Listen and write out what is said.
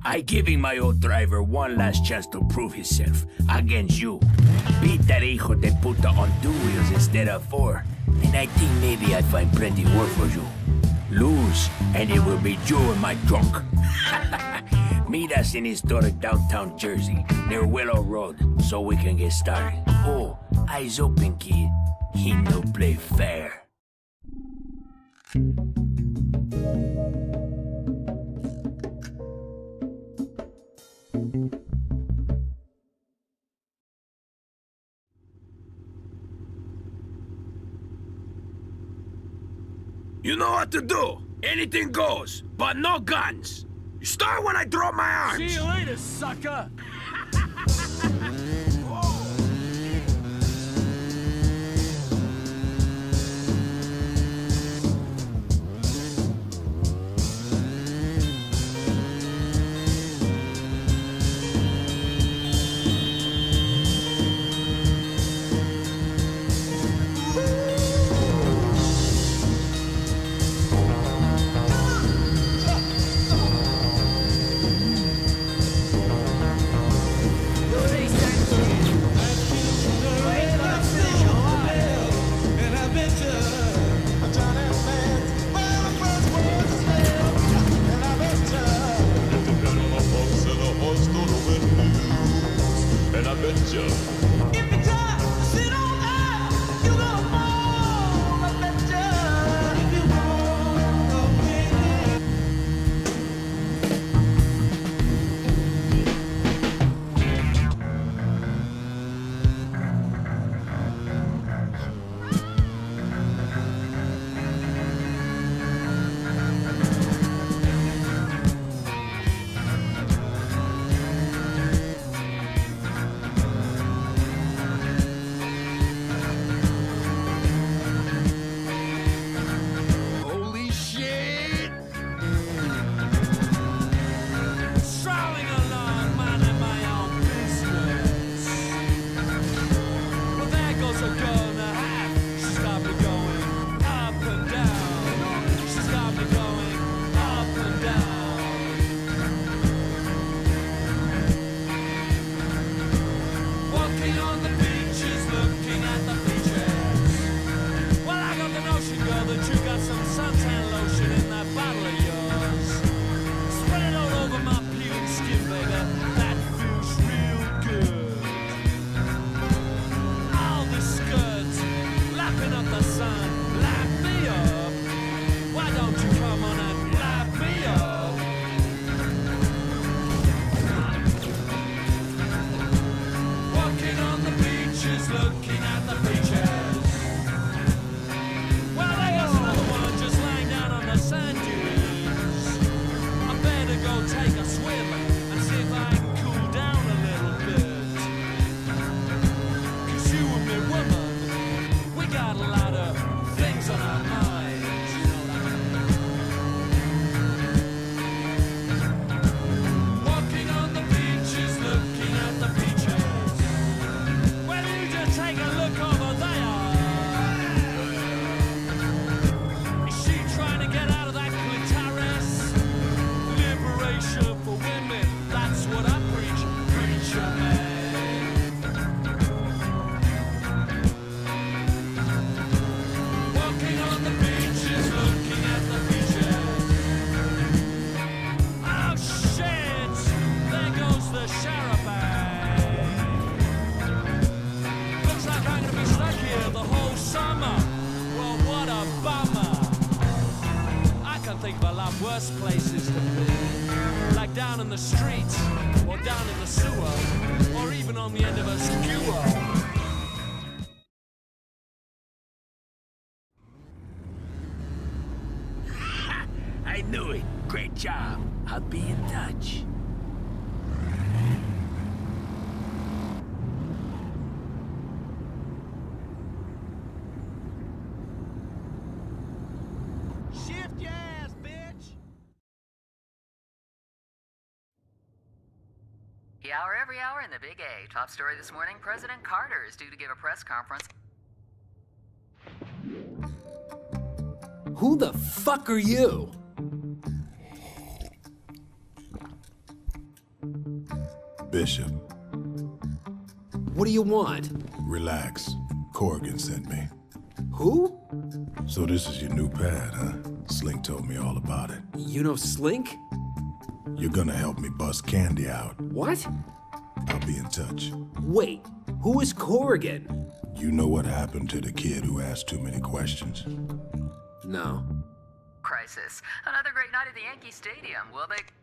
I giving my old driver one last chance to prove himself against you. Beat that hijo de puta on 2 wheels instead of 4. And I think maybe I find plenty work for you. Lose, and it will be you in my trunk. Meet us in historic downtown Jersey, near Willow Road, so we can get started. Oh, eyes open, kid. He no play fair. You know what to do. Anything goes, but no guns. You start when I drop my arms. See you later, sucker. Worse places to be, like down in the streets, or down in the sewer, or even on the end of a skewer. I knew it. Great job. I'll be in touch. Shift your ass, bitch! Hour every hour in the Big A. Top story this morning, President Carter is due to give a press conference. Who the fuck are you? Bishop, What do you want? relax. Corrigan sent me. Who? So this is your new pad, huh? Slink told me all about it. You know Slink? You're gonna help me bust Candy out. What? I'll be in touch. Wait, who is Corrigan? You know what happened to the kid who asked too many questions? No. Crisis. Another great night at the Yankee Stadium. Will they...